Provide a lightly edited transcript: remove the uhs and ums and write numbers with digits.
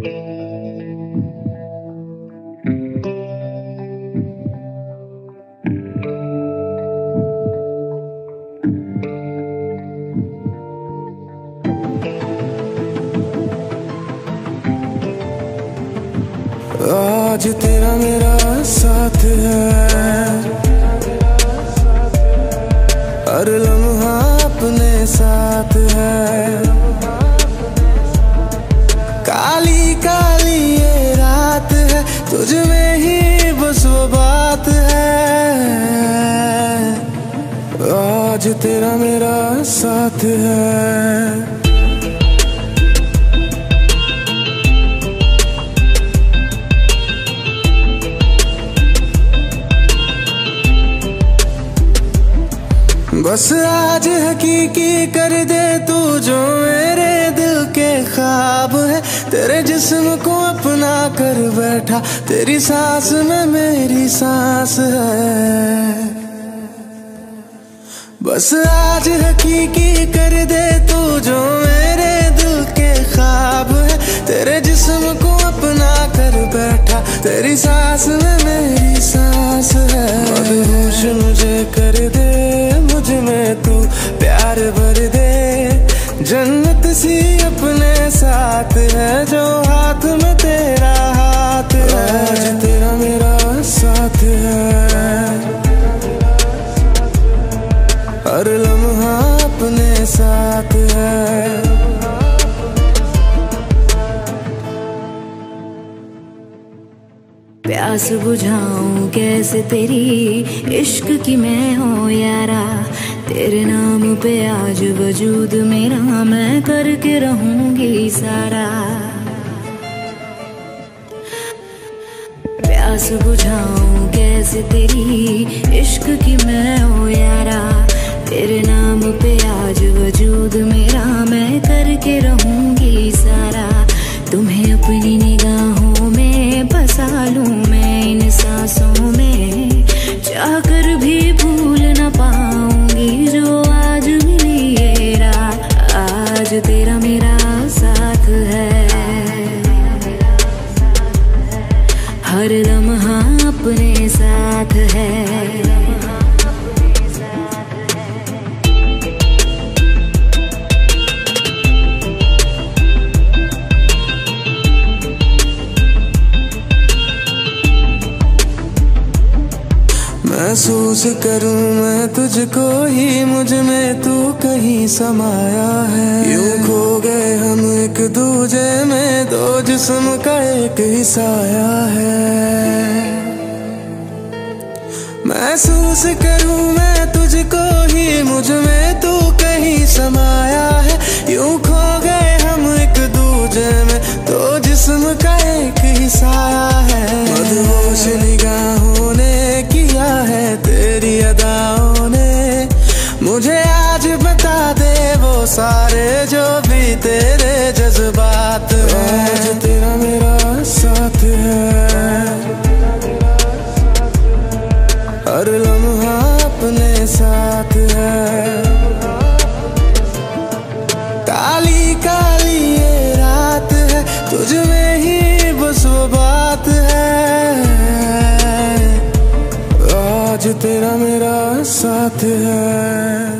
आज तेरा मेरा साथ है, हर लम्हा अपने साथ है। काली काली ये रात है, तुझ में ही बस वो बात है। आज तेरा मेरा साथ है। बस आज हकीकी कर दे तू जो मेरे दिल के ख्वाब है। तेरे जिस्म को अपना कर बैठा, तेरी सांस में मेरी सांस है। बस आज हकीकी कर दे तू जो मेरे दिल के ख्वाब है। तेरे जिस्म को अपना कर बैठा, तेरी सांस में मेरी सांस है। मदहोश मुझे कर दे, मुझ में तू प्यार भर दे। जन्नत सी अपने साथ है, जो हाथ में तेरा हाथ है। आज तेरा मेरा साथ है, हर लम्हा अपने साथ है। प्यास बुझाऊं कैसे तेरी इश्क की मैं हो यारा। तेरे नाम पे आज वजूद मेरा मैं करके रहूंगी सारा। प्यास बुझाऊं कैसे तेरी इश्क की मैं हो यारा। तेरे नाम पे आज वजूद मेरा मैं करके रहूंगी सारा। तुम्हें अपनी निगाहों में बसा लूं मैं इन सांसों में, चाह कर भी भूल न पाऊंगी जो आज मिली ये रात। आज तेरा मेरा साथ है, हर लम्हा अपने साथ है। महसूस करूं मैं तुझको ही, मुझ में तू कहीं समाया है। यूं खो गए हम एक दूजे में, दो जिस्म का एक ही साया है। महसूस करूं मैं तुझको ही, मुझ में तू कहीं समाया है। यूं खो गए हम एक दूजे में, दो जिस्म का एक ही साया है। मदहोश निगाहों ने किया है, तेरी अदाओं ने मुझे आज बता दे वो सारे जो भी तेरे जज्बात हैं। आज तेरा मेरा साथ है, हर लम्हा अपने साथ है। काली काली ये रात है, तुझ में ही बस वो बात है। आज तेरा मेरा साथ है।